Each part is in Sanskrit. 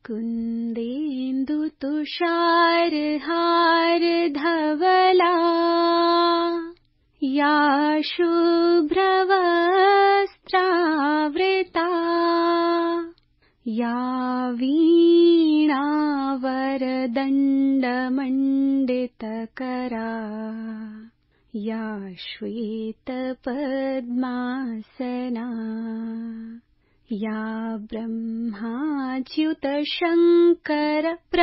कुन्देन्दुतुषारहारधवला या शुभ्रवस्त्रावृता या वीणावरदण्डमण्डितकरा या श्वेतपद्मासना या ब्रह्माच्युतशङ्कर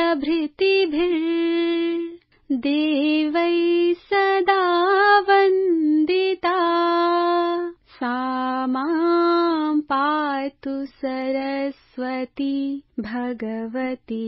प्रभृतिभिर्देवैः सदा वन्दिता सा मां पातु सरस्वती भगवती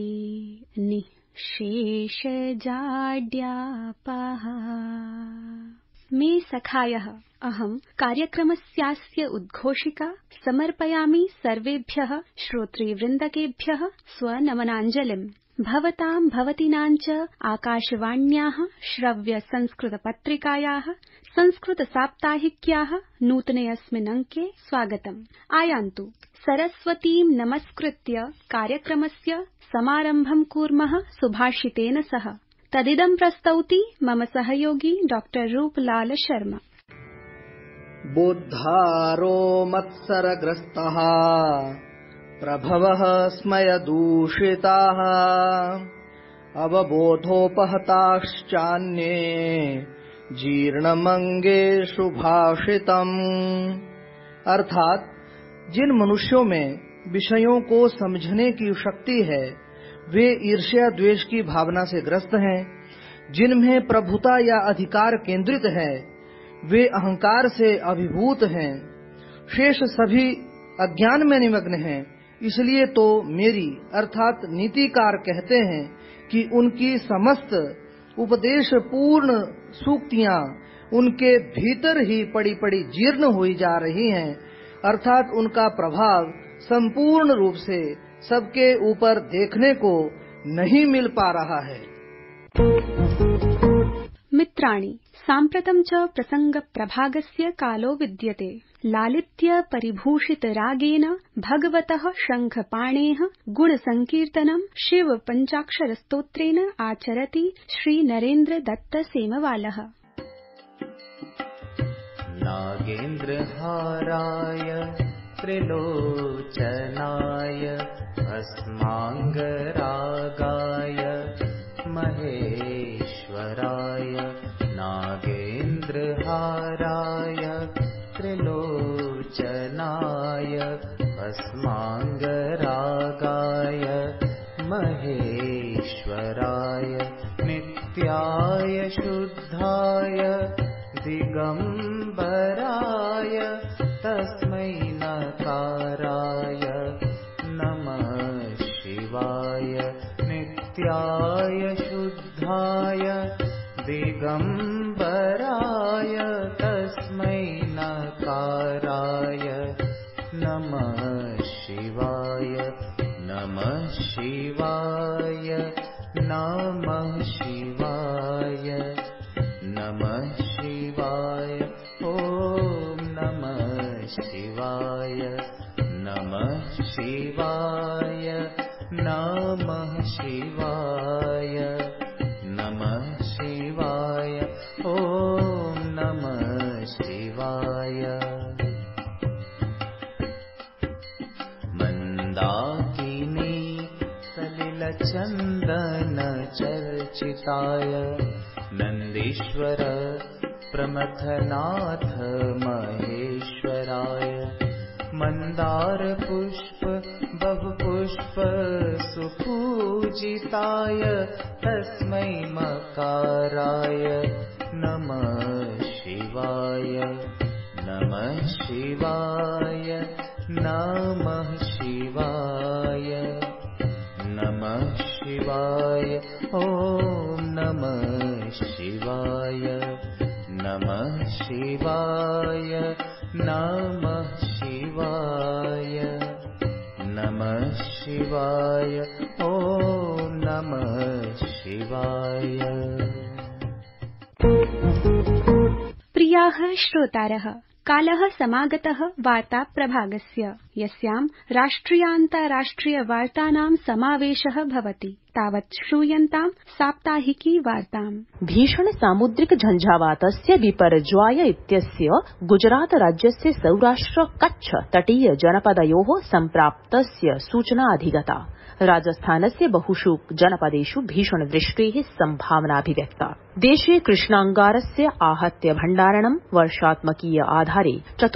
निःशेषजाड्यापहा। मे सखायः अहं कार्यक्रमस्यास्य उद्घोषिका समर्पयामि सर्वेभ्यः श्रोतृवृन्दकेभ्यः स्वनमनाञ्जलिम्। भवतां भवतीनां च आकाशवाण्याः श्रव्य संस्कृतपत्रिकायाः संस्कृतसाप्ताहिक्याः नूतने अस्मिन् अंके स्वागतम्। आयान्तु सरस्वतीं नमस्कृत्य कार्यक्रमस्य समारम्भं कुर्मः सुभाषितेन सह। तदिदं प्रस्तौति मम सहयोगी डॉक्टर रूपलाल शर्मा। बुद्धारो मत्सरग्रस्तः प्रभवः स्मयदूषिताः अवबोधोपहताश्चान्ये जीर्णमंगेषु भाषितम्। अर्थात जिन मनुष्यों में विषयों को समझने की शक्ति है वे ईर्ष्या द्वेष की भावना से ग्रस्त हैं। जिनमें प्रभुता या अधिकार केंद्रित है वे अहंकार से अभिभूत हैं। शेष सभी अज्ञान में निमग्न हैं। इसलिए तो मेरी अर्थात नीतिकार कहते हैं कि उनकी समस्त उपदेश पूर्ण सूक्तियां उनके भीतर ही पड़ी पड़ी जीर्ण हुई जा रही हैं। अर्थात उनका प्रभाव संपूर्ण रूप से सबके ऊपर देखने को नहीं मिल पा रहा है। मित्राणि, साम्प्रतं च प्रसंग प्रभागस्य कालो विद्यते। लालित्य परिभूषित रागेन भगवतः शंखपाणेः गुण संकीर्तनं शिव पंचाक्षर स्तोत्रेण आचरति श्री नरेंद्र दत्त सेमवालः। नागेन्द्रहाराय त्रिलोचनाय भस्मांगरागाय महेश्वराय नागेन्द्रहाराय त्रिलोचनाय भस्मांगरागाय महेश्वराय नित्याय शुद्धाय दिगंबराय तस्मै नकाराय नमः शिवाय। नित्याय शुद्धाय दिगंबराय तस्मै नकाराय नमः शिवाय। नमः शिवाय नमः शिवाय नमः शिवाय। ओम नमः शिवाय नमः शिवाय नमः शिवाय नमः शिवाय। ओम नमः शिवाय। मंदाकिनी सलिल चंदन चर्चिताय नंदीश्वर प्रमथनाथ महेश्वराय मंदार पुष्प बहु पुष्प सुपूजिताय तस्मै मकाराय नमः शिवाय। नमः शिवाय नमः शिवाय नमः शिवाय। ओम नमः शिवाय नमः शिवाय नमः शिवाय नमः शिवाय। ओम नमः शिवाय। प्रियाः श्रोतारः, कालः समागतः वार्ता प्रभागस्य, यस्यां राष्ट्रियान्ताराष्ट्रिय वार्तानां समावेशः भवति। तावत् श्रूयन्तां साप्ताहिकी वार्ताम्। भीषण सामुद्रिक झञ्झावातस्य विपर्ज्वाय इत्यस्य गुजरात राज्यस्य सौराष्ट्र कच्छ तटीय जनपदयोः सम्प्राप्तस्य सूचना अधिगता। राजस्थानस्य बहुषु जनपदेषु भीषण वृष्टेः सम्भावनाभिव्यक्ता। देशे कृष्णांगारस्य आहत्य भण्डारणं वर्षात्मकीय आधारे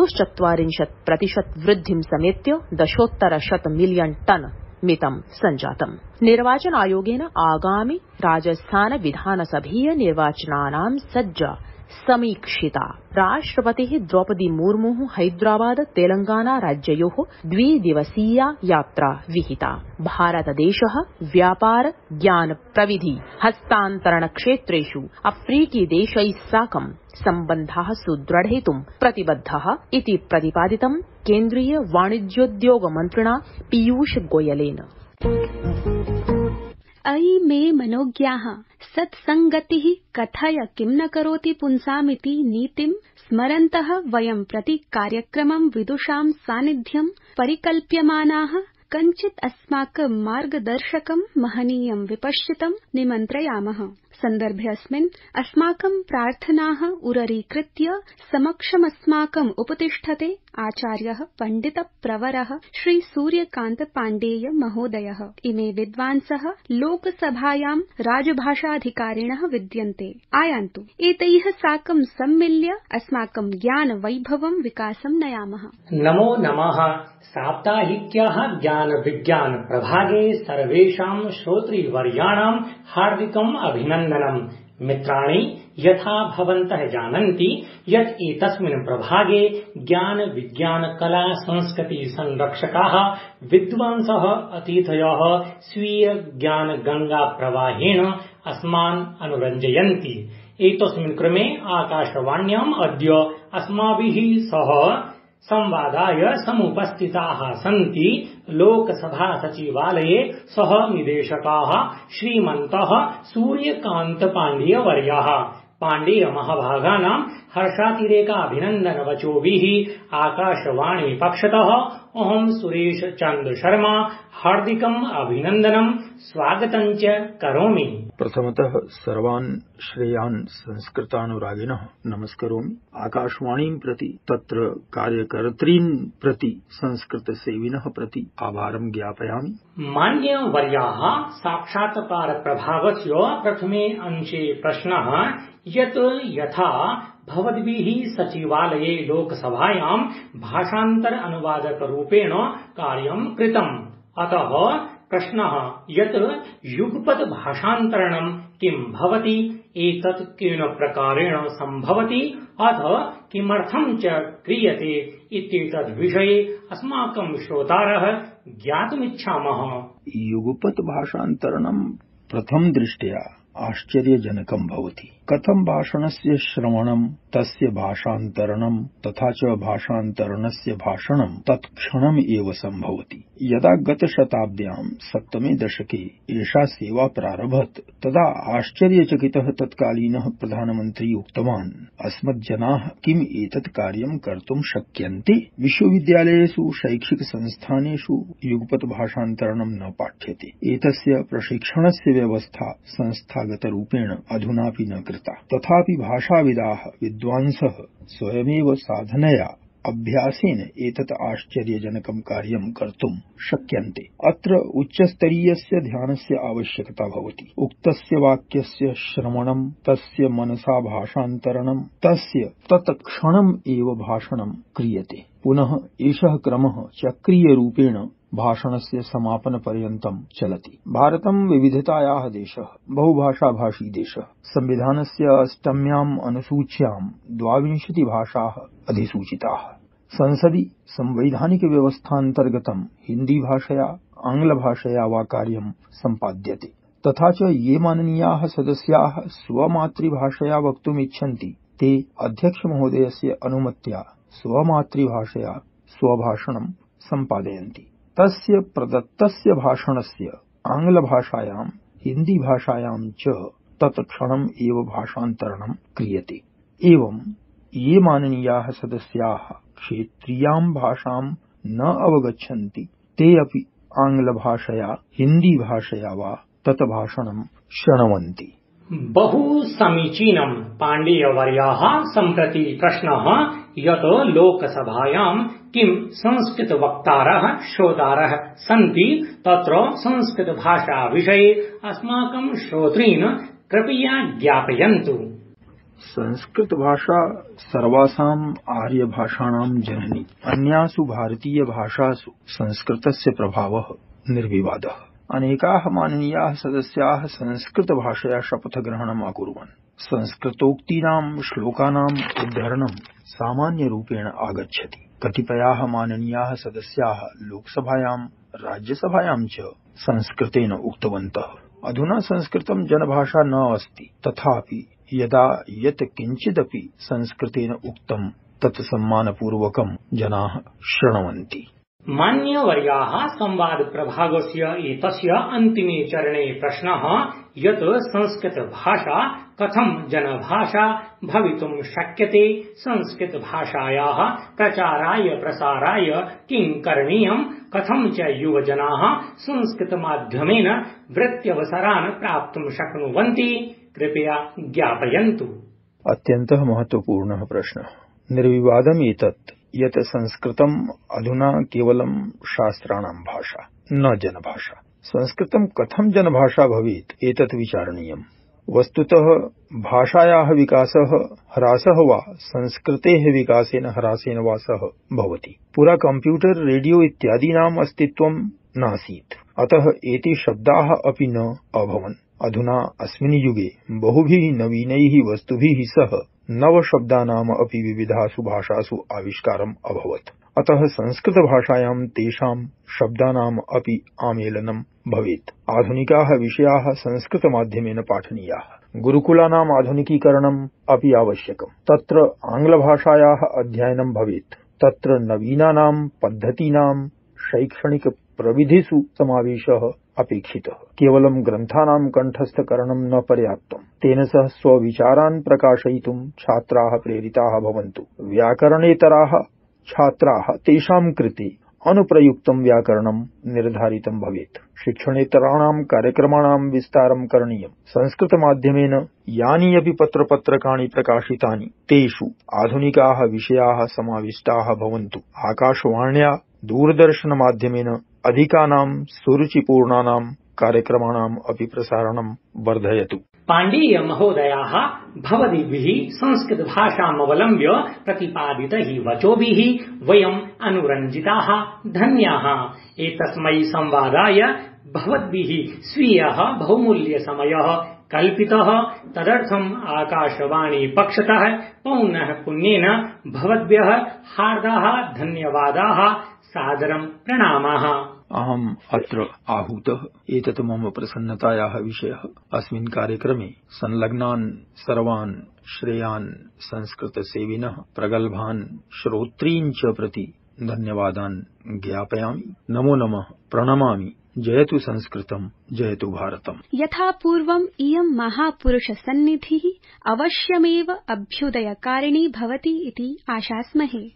44% वृद्धिं समेत्य 10,100 मिलियन टन मितं सञ्जातम्। निर्वाचन आयोगेन आगामि राजस्थान विधानसभीय निर्वाचनानां सज्जा समीक्षिता। राष्ट्रपतिः द्रौपदी मुर्मुः हैदराबाद तेलंगाना राज्ययोः 2 दिवसीया यात्रा विहिता। भारतदेशः व्यापार ज्ञान प्रविधि हस्तान्तरण क्षेत्रेषु अफ्रीकी देशैः साकं सम्बन्धाः सुदृढयितुं प्रतिबद्धः इति प्रतिपादितं केन्द्रीय वाणिज्योद्योग मन्त्रिणा पीयूष गोयलेन। अयि मे मनोज्ञाः सत्सङ्गतिः कथय किं न करोति पुंसामिति नीतिं स्मरन्तः वयं प्रति कार्यक्रमं विदुषां सान्निध्यं परिकल्प्यमानाः कञ्चित् अस्माकं मार्गदर्शकं महनीयं विपश्चितं निमन्त्रयामः। सन्दर्भेऽस्मिन् अस्माकं प्रार्थनाः उररीकृत्य समक्षमस्माकम् उपतिष्ठते आचार्यः पण्डित प्रवरः श्री सूर्यकान्त पाण्डेय महोदयः। इमे विद्वांसः लोकसभायां राजभाषाधिकारिणः विद्यन्ते। आयान्तु एतैः साकं सम्मिल्य अस्माकं ज्ञान वैभवं विकासं नयामः। नमो नमः। साप्ताहिक्याः ज्ञान विज्ञान प्रभागे सर्वेषां श्रोतृवर्याणां हार्दिकम् अभिनन्दनम्। मित्राणि, यथा भवन्तः जानन्ति यत् एतस्मिन् प्रभागे ज्ञान विज्ञान कला संस्कृति संरक्षकाः विद्वांसः अतिथयः स्वीय ज्ञान गंगा प्रवाहेण अस्मान् अनुरञ्जयन्ति। एतस्मिन् क्रमे आकाशवाण्याम् अद्य अस्माभिः सह संवादाय समुपस्थिताः सन्ति लोकसभा सचिवालये सह निदेशकाः श्रीमन्तः सूर्यकान्त पाण्डेय वर्यः। पाण्डेय महाभागानां हर्षातिरेकाभिनन्दन वचोभिः आकाशवाणी पक्षतः अहं सुरेश चन्द्र शर्मा हार्दिकम् अभिनन्दनं स्वागतं च करोमि। प्रथमतः सर्वान् श्रेयान् संस्कृतानुरागिणः नमस्करोमि। आकाशवाणीं प्रति तत्र कार्यकर्तॄन् प्रति संस्कृतसेविनः प्रति आभारं ज्ञापयामि। मान्यवर्याः, साक्षात्कार प्रभागस्य प्रथमे अंशे प्रश्नः यत् यथा भवद्भिः सचिवालये लोकसभायां भाषान्तर अनुवादक रूपेण कार्यं कृतम्, अतः प्रश्नः यत् युगपत् भाषान्तरणं किं भवति, एतत् केन प्रकारेण सम्भवति, अथ किमर्थं च क्रियते इत्येतद् विषये अस्माकं श्रोतारः ज्ञातुमिच्छामः। युगपत् भाषान्तरणं प्रथम दृष्ट्या आश्चर्यजनकं भवति। कथं भाषणस्य श्रवणं, तस्य भाषान्तरणं तथा च भाषान्तरणस्य भाषणं तत्क्षणम् एव सम्भवति। यदा गतशताब्द्यां 7मे दशके एषा सेवा प्रारभत, तदा आश्चर्यचकितः तत्कालीनः प्रधानमन्त्री उक्तवान्, अस्मज्जनाः किम् एतत् कार्यं कर्तुं शक्यन्ते? विश्वविद्यालयेषु शैक्षिक संस्थानेषु युगपत् भाषान्तरणं न पाठ्यते। एतस्य प्रशिक्षणस्य व्यवस्था संस्थागतरूपेण अधुनापि न कृता। तथापि भाषाविदाः विद्वांसः स्वयमेव साधनया अभ्यासेन एतत् आश्चर्यजनकं कार्यं कर्तुं शक्यन्ते। अत्र उच्चस्तरीयस्य ध्यानस्य आवश्यकता भवति। उक्तस्य वाक्यस्य श्रवणं, तस्य मनसा भाषान्तरणं, तस्य तत्क्षणम् एव भाषणं क्रियते। पुनः एषः क्रमः चक्रीयरूपेण भाषणस्य समापनपर्यन्तं चलति। भारतं विविधतायाः देशः, बहुभाषाभाषी देशः। संविधानस्य 8म्याम् अनुसूच्यां 22 भाषाः अधिसूचिताः। संसदि संवैधानिक व्यवस्थान्तर्गतं हिन्दी भाषया आङ्ग्लभाषया वा कार्यं सम्पाद्यते। तथा च ये माननीयाः सदस्याः स्वमातृभाषया वक्तुम् इच्छन्ति, ते अध्यक्षमहोदयस्य अनुमत्या स्वमातृभाषया स्वभाषणं सम्पादयन्ति। तस्य प्रदत्तस्य भाषणस्य आङ्ग्लभाषायां हिन्दीभाषायां च तत्क्षणम् एव भाषान्तरणं क्रियते। एवं ये माननीयाः सदस्याः क्षेत्रीयां भाषां न अवगच्छन्ति ते अपि आङ्ग्लभाषया हिन्दीभाषया वा तत् भाषणं शृण्वन्ति। बहु समीचीनं। पाण्डेयवर्याः सम्प्रति प्रश्नः यत् लोकसभायां किं संस्कृतवक्तारः श्रोतारः सन्ति तत्र संस्कृतभाषा विषये अस्माकं श्रोतॄन् कृपया ज्ञापयन्तु। संस्कृत भाषा सर्वासाम् आर्यभाषाणां जननी। अन्यासु भारतीयभाषासु संस्कृतस्य प्रभावः निर्विवादः। अनेकाः माननीयाः सदस्याः संस्कृतभाषया शपथग्रहणम् अकुर्वन्। संस्कृतोक्तीनां श्लोकानाम् उद्धरणं सामान्यरूपेण आगच्छति। कतिपयाः माननीयाः सदस्याः लोकसभायां राज्यसभायां च संस्कृतेन उक्तवन्तः। अधुना संस्कृतं जनभाषा न अस्ति, तथापि यदा यत् किञ्चिदपि संस्कृतेन उक्तं तत् सम्मानपूर्वकं जनाः शृण्वन्ति। मान्यवर्याः संवादप्रभागस्य एतस्य अन्तिमे चरणे प्रश्नः यत् संस्कृतभाषा कथं जनभाषा भवितुं शक्यते, संस्कृतभाषायाः प्रचाराय प्रसाराय किं करणीयं, कथं च युवजनाः संस्कृतमाध्यमेन वृत्त्यवसरान् प्राप्तुं शक्नुवन्ति, कृपया ज्ञापयन्तु। अत्यन्तः महत्वपूर्णः प्रश्नः। निर्विवादम् एतत् यत् संस्कृतम् अधुना केवलं शास्त्राणां भाषा न जनभाषा। संस्कृतं कथं जनभाषा भवेत् एतत् विचारणीयम्। वस्तुतः भाषायाः विकासः ह्रासः वा संस्कृतेः विकासेन ह्रासेन वा सह भवति। पुरा कम्प्यूटर रेडियो इत्यादीनाम् अस्तित्वं नासीत्, अतः एते शब्दाः अपि न अभवन्। अधुना अस्मिन् युगे बहुभिः नवीनैः वस्तुभिः सह नवशब्दानाम् अपि विविधासु भाषासु आविष्कारम् अभवत्। अतः संस्कृतभाषायां तेषां शब्दानाम् अपि आमेलनं भवेत्। आधुनिकाः विषयाः संस्कृतमाध्यमेन पाठनीयाः। गुरुकुलानाम् आधुनिकीकरणम् अपि आवश्यकम्। तत्र आङ्ग्लभाषायाः अध्ययनं भवेत्। तत्र नवीनानां पद्धतीनां शैक्षणिक प्रविधिषु समावेशः अपेक्षितः। केवलं ग्रन्थानां कण्ठस्थकरणं न पर्याप्तम्। तेन सह स्वविचारान् प्रकाशयितुं छात्राः प्रेरिताः भवन्तु। व्याकरणेतराः छात्राः तेषां कृते अनुप्रयुक्तं व्याकरणं निर्धारितं भवेत्। शिक्षणेतराणां कार्यक्रमाणां विस्तारं करणीयम्। संस्कृतमाध्यमेन यानि अपि पत्रपत्रकाणि प्रकाशितानि तेषु आधुनिकाः विषयाः समाविष्टाः भवन्तु। आकाशवाण्या दूरदर्शनमाध्यमेन अधिकानां सुरुचिपूर्णानां कार्यक्रमाणाम् अपि प्रसारणं वर्धयतु। पाण्डेय महोदयाः भवद्भिः संस्कृतभाषामवलम्ब्य प्रतिपादितैः वचोभिः वयम् अनुरञ्जिताः धन्याः। एतस्मै संवादाय भवद्भिः स्वीयः बहुमूल्यसमयः कल्पितः। तदर्थम् आकाशवाणी पक्षतः पौनः पुन्येन भवद्भ्यः हार्दाः धन्यवादाः, सादरं प्रणामाः। अहम् अत्र आहूतः। एतत् मम प्रसन्नतायाः विषयः। अस्मिन् कार्यक्रमे संलग्नान् सर्वान् श्रेयान् संस्कृतसेविनः प्रगल्भान् श्रोत्रीन् च प्रति धन्यवादान् ज्ञापयामि। नमो नमः, प्रणमामि। जयतु संस्कृतम्, जयतु भारतम्। यथा पूर्वम् इयं महापुरुषसन्निधिः अवश्यमेव अभ्युदयकारिणी भवति इति आशास्महे।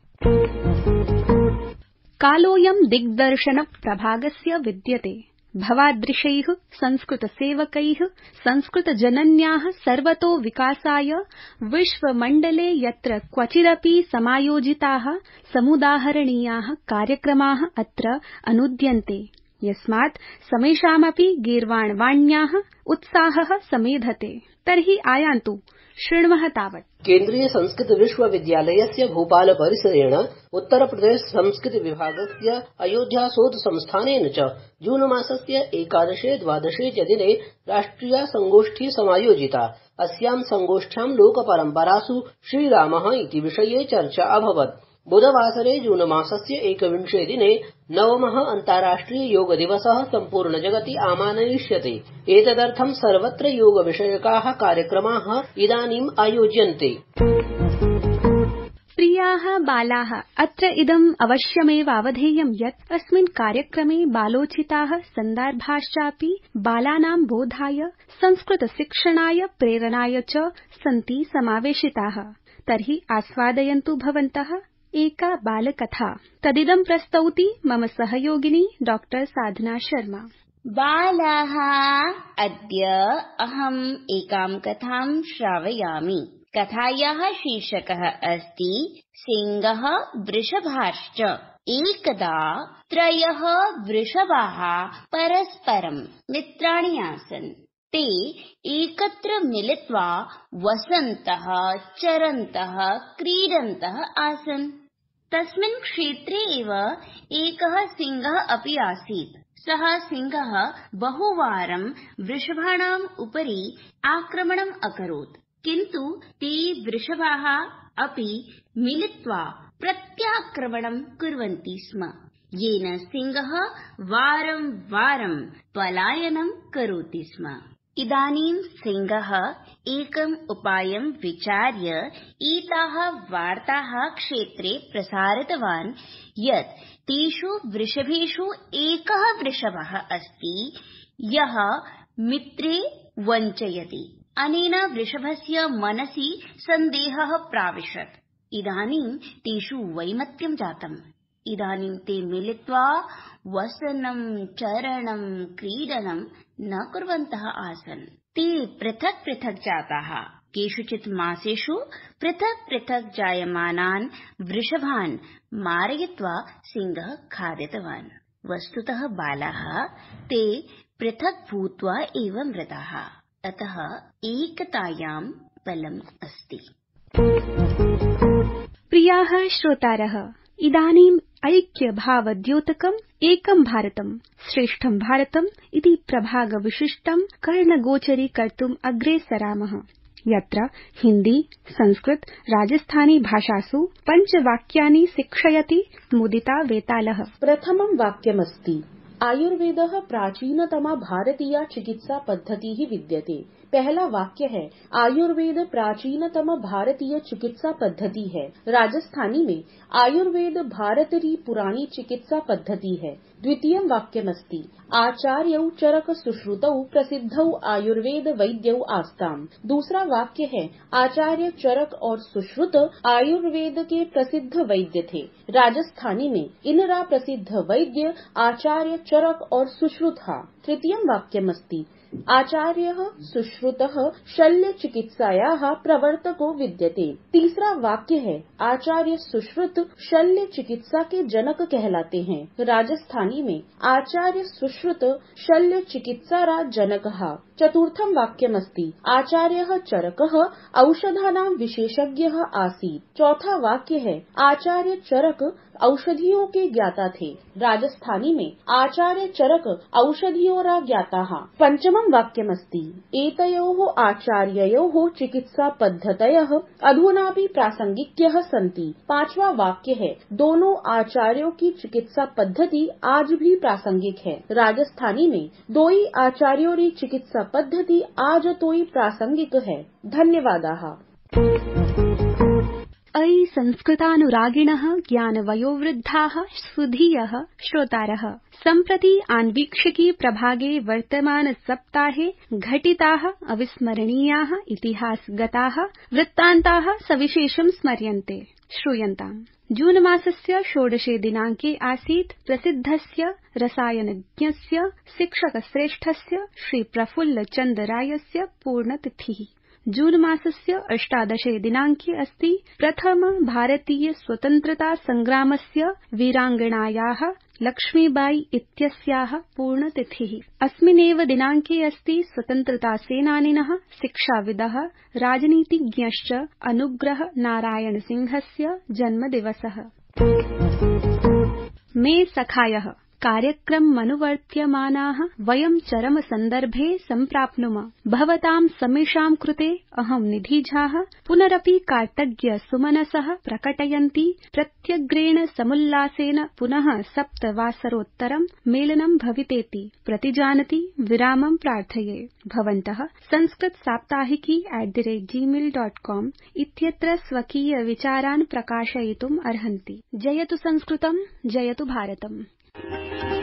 कालोऽयं दिग्दर्शन प्रभागस्य विद्यते। भवादृशैः संस्कृतसेवकैः संस्कृतजनन्याः सर्वतो विकासाय विश्वमण्डले यत्र क्वचिदपि समायोजिताः समुदाहरणीयाः कार्यक्रमाः अत्र अनुद्यन्ते, यस्मात् समेषामपि गीर्वाणवाण्याः उत्साहः समेधते। तर्हि आयान्तु, शृण्वः तावत्। केन्द्रीय संस्कृत विश्वविद्यालयस्य भोपाल परिसरेण उत्तर प्रदेश संस्कृत विभागस्य अयोध्या शोध संस्थानेन च जून मासस्य 11-12 च दिने राष्ट्रिया संगोष्ठी समायोजिता। अस्यां संगोष्ठ्यां लोकपरम्परासु श्रीरामः इति विषये चर्चा अभवत्। बुधवासरे जून मासस्य 21 दिने नवमः अन्ताराष्ट्रिय योग दिवसः सम्पूर्ण जगति आमानयिष्यते। एतदर्थं सर्वत्र योग विषयकाः कार्यक्रमाः इदानीम् आयोज्यन्ते। प्रियाः बालाः, अत्र इदम् अवश्यमेव अवधेयं यत् अस्मिन् कार्यक्रमे बालोचिताः सन्दर्भाश्चापि बालानां बोधाय, संस्कृतशिक्षणाय, प्रेरणाय च सन्ति समावेशिताः। तर्हि आस्वादयन्तु भवन्तः एका बालकथा। तदिदं प्रस्तौति मम सहयोगिनी डॉक्टर साधना शर्मा। बालाः, अद्य अहम् एकां कथां श्रावयामि। कथायाः शीर्षकः अस्ति सिंहः वृषभाश्च। एकदा 3 वृषभाः परस्परं मित्राणि आसन्। ते एकत्र मिलित्वा वसन्तः, चरन्तः, क्रीडन्तः आसन्। तस्मिन् क्षेत्रे एव एकः सिंहः अपि आसीत्। सः सिंहः बहुवारं वृषभाणाम् उपरि आक्रमणम् अकरोत्, किन्तु ते वृषभाः अपि मिलित्वा प्रत्याक्रमणं कुर्वन्ति स्म, येन सिंहः वारं वारं पलायनं करोति स्म। इदानीं सिंहः एकम् उपायं विचार्य एताः वार्ताः क्षेत्रे प्रसारितवान् यत् तेषु वृषभेषु एकः वृषभः अस्ति यः मित्रे वञ्चयति। अनेन वृषभस्य मनसि सन्देहः प्राविशत्। इदानीं तेषु वैमत्यं जातम्। इदानीं ते मिलित्वा वसनं, चरणं, क्रीडनं न कुर्वन्तः आसन्। ते पृथक् पृथक् जाताः। केषुचित् मासेषु पृथक् पृथक् जायमानान् वृषभान् मारयित्वा सिंहः खादितवान्। वस्तुतः बालाः ते पृथक् भूत्वा एव मृताः। अतः एकतायां बलम् अस्ति। प्रियाः श्रोतारः, इदानीम् ऐक्यभावद्योतकम् एकं भारतम् श्रेष्ठं भारतम् इति प्रभागविशिष्टं कर्णगोचरीकर्तुम् अग्रेसरामः, यत्र हिन्दी, संस्कृत, राजस्थानी भाषासु 5 वाक्यानि शिक्षयति मुदिता वेतालः। प्रथमं वाक्यमस्ति आयुर्वेदः प्राचीनतमा भारतीया चिकित्सा पद्धतिः विद्यते। पहला वाक्य है आयुर्वेद प्राचीनतम भारतीय चिकित्सा पद्धति है। राजस्थानी में आयुर्वेद भारत की पुरानी चिकित्सा पद्धति है। द्वितीयं वाक्यमस्ति आचार्यौ चरक सुश्रुतौ प्रसिद्धौ आयुर्वेद वैद्यौ आस्ताम्। दूसरा वाक्य है आचार्य चरक और सुश्रुत आयुर्वेद के प्रसिद्ध वैद्य थे। राजस्थानी में इनरा प्रसिद्ध वैद्य आचार्य चरक और सुश्रुत हा। तृतीयं वाक्यमस्ति आचार्यः सुश्रुतः शल्य चिकित्सायाः प्रवर्तको विद्यते। तीसरा वाक्य है आचार्य सुश्रुत शल्य चिकित्सा के जनक कहलाते हैं। राजस्थानी में आचार्य सुश्रुत शल्य चिकित्सारा जनकः। चतुर्थं वाक्यमस्ति आचार्यः चरकः औषधानां विशेषज्ञः आसीत्। चौथा वाक्य है आचार्य चरक औषधियों के ज्ञाता थे। राजस्थानी में आचार्य चरक औषधियोरा ज्ञाताः। पंचमं वाक्यमस्ति एतयोः आचार्ययोः चिकित्सा पद्धतयः अधुनापि प्रासंगिक्यः सन्ति। पांचवा वाक्य है दोनों आचार्यों की चिकित्सा पद्धति आज भी प्रासंगिक है। राजस्थानी में दोई आचार्यों की चिकित्सा पद्धति आज तोई प्रासंगिक है। धन्यवादाः। अयि संस्कृतानुरागिणः ज्ञानवयोवृद्धाः सुधीयः श्रोतारः, सम्प्रति आन्वीक्षिकी प्रभागे वर्तमान सप्ताहे घटिताः अविस्मरणीयाः इतिहासगताः वृत्तान्ताः सविशेषं स्मर्यन्ते। श्रूयन्ताम्। जून मासस्य 16 दिनाङ्के आसीत् प्रसिद्धस्य रसायनज्ञस्य शिक्षकश्रेष्ठस्य श्री प्रफुल्लचन्द्ररायस्य पूर्णतिथिः। जून मासस्य 18 दिनाङ्के अस्ति प्रथम भारतीय स्वतन्त्रता संग्रामस्य वीराङ्गनायाः लक्ष्मीबाई इत्यस्याः पूर्णतिथिः। अस्मिन्नेव दिनाङ्के अस्ति स्वतन्त्रता सेनानिनः, शिक्षाविदः, राजनीतिज्ञश्च अनुग्रह नारायण सिंहस्य जन्मदिवसः। मे सखायः कार्यक्रममनुवर्त्यमानाः वयं चरम सन्दर्भे सम्प्राप्नुम। भवतां समेषां कृते अहं निधिझाः पुनरपि कार्तज्ञ सुमनसः प्रकटयन्ती प्रत्यग्रेण समुल्लासेन पुनः 7 वासरोत्तरं मेलनं भवितेति प्रतिजानती विरामं प्रार्थये। भवन्तः sanskritsaप्ताहिकी@gmail.com इत्यत्र स्वकीय विचारान् प्रकाशयितुम् अर्हन्ति। जयतु संस्कृतं, जयतु भारतम्।